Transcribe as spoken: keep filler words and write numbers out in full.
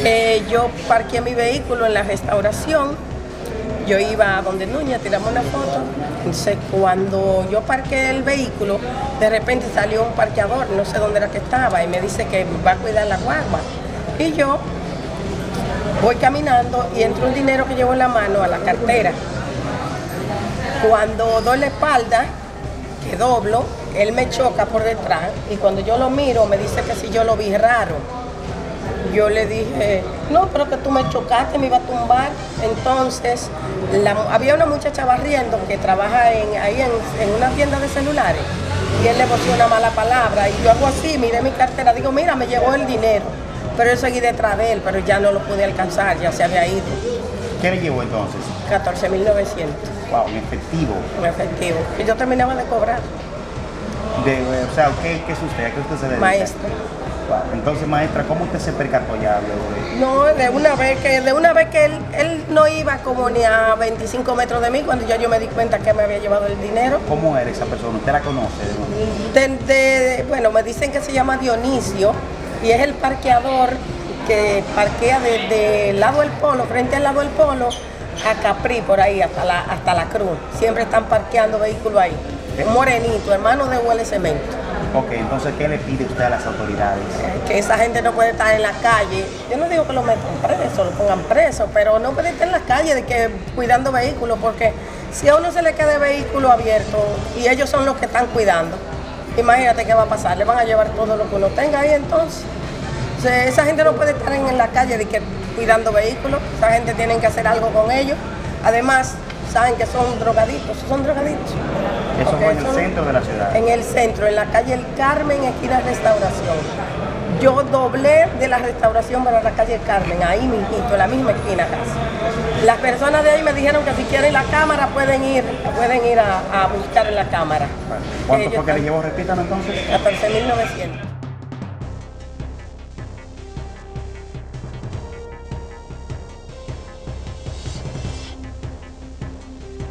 que yo parqué mi vehículo en la restauración. Yo iba a donde Núñez, tiramos una foto. Entonces, cuando yo parqué el vehículo, de repente salió un parqueador, no sé dónde era que estaba, y me dice que va a cuidar la guagua. Y yo voy caminando y entro un dinero que llevo en la mano a la cartera. Cuando doy la espalda, que doblo, él me choca por detrás, y cuando yo lo miro, me dice que si yo lo vi raro. Yo le dije, no, pero que tú me chocaste, me iba a tumbar. Entonces, la, había una muchacha barriendo que trabaja en, ahí en, en una tienda de celulares, y él le boció una mala palabra, y yo hago así, miré mi cartera, digo, mira, me llegó el dinero. Pero yo seguí detrás de él, pero ya no lo pude alcanzar, ya se había ido. ¿Qué le llevó entonces? catorce mil novecientos. Wow, en efectivo. En efectivo. Y yo terminaba de cobrar. De, o sea, ¿qué, qué es usted? ¿A qué usted se dedica? Maestra. Wow. Entonces, maestra, ¿cómo usted se percató ya luego de...? No, de una vez que, de una vez que él, él no iba como ni a veinticinco metros de mí, cuando ya yo me di cuenta que me había llevado el dinero. ¿Cómo era esa persona? ¿Usted la conoce? De, de, bueno, me dicen que se llama Dionisio, y es el parqueador que parquea desde el lado del Polo, frente al lado del Polo, a Capri, por ahí, hasta la, hasta la Cruz. Siempre están parqueando vehículos ahí. Un morenito, hermano de Huele Cemento. Ok, entonces, ¿qué le pide usted a las autoridades? Que esa gente no puede estar en la calle. Yo no digo que lo metan preso, lo pongan preso, pero no puede estar en la calle de que cuidando vehículos, porque si a uno se le queda el vehículo abierto y ellos son los que están cuidando, imagínate qué va a pasar, le van a llevar todo lo que uno tenga ahí entonces. O sea, esa gente no puede estar en, en la calle de que cuidando vehículos, esa gente tiene que hacer algo con ellos. Además, saben que son drogaditos, son drogaditos. Eso Okay, fue en el son, centro de la ciudad. En el centro, en la calle El Carmen, esquina Restauración. Yo doblé de la Restauración para la calle El Carmen, ahí mismito, en la misma esquina casi. Las personas de ahí me dijeron que si quieren la cámara pueden ir, pueden ir a, a buscar en la cámara. Bueno, ¿cuánto fue que le llevó? Repítame entonces. catorce mil novecientos.